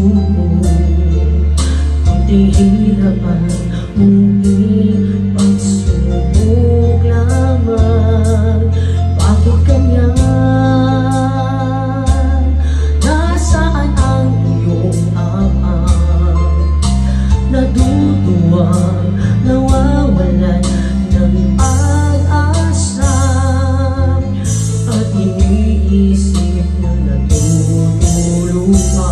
pagsubok, kunting hirapan, ngunit pagsubok lamang. Bakit ganyan? Nasaan ang iyong abang? Naduduwang nawawalan ng pag-asa, at iniisip na natutulog pa.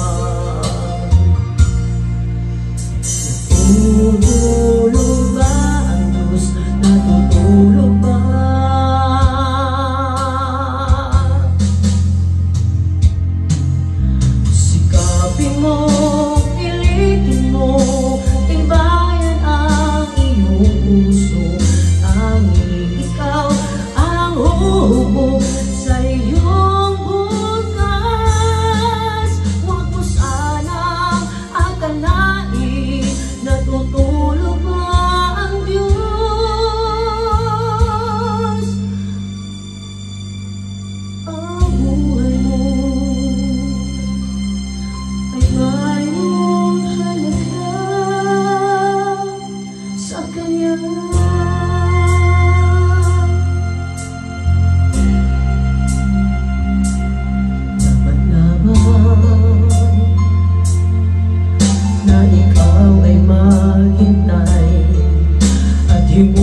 Natutulog ba ang Diyos? Natutulog ba? Sikapin mo, pilitin mo, tibayan ang iyong puso. Tanging ikaw ang hubog sa iyong bukas. Huwag mo sanang akalain natutulog ba ang Diyos. Ang buhay mo ay mayroong halaga sa Kanya. Dapat lamang na ikaw ay maghintay at